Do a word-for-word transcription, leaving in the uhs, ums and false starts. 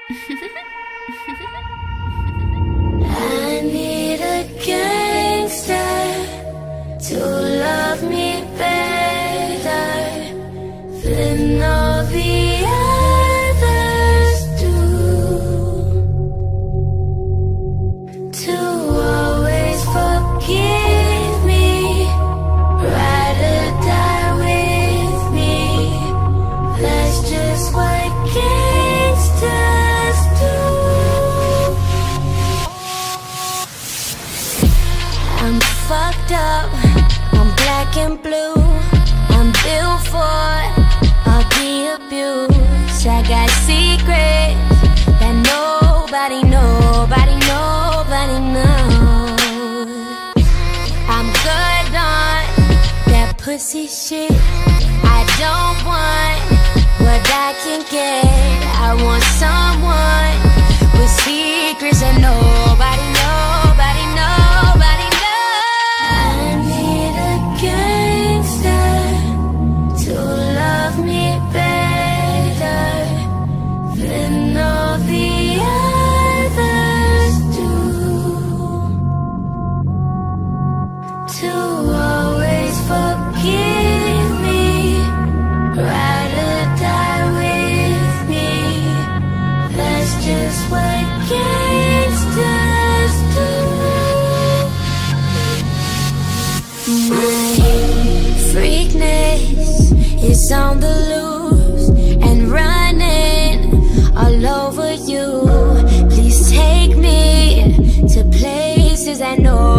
I need a gangster to love me better than all the others do, to always forgive me, ride or die with me. That's just what gangsters do. I'm fucked up, I'm black and blue, I'm built for all the abuse. I got secrets that nobody, nobody, nobody knows. I'm good on that pussy shit. I don't want what I can get. I want someone with secrets that nobody, nobody, nobody knows. I need a gangster to love me better than all the others do, to always forgive me, ride or die with me. That's just what gangsters do. My freakness is on the loose and running all over you. Please take me to places I know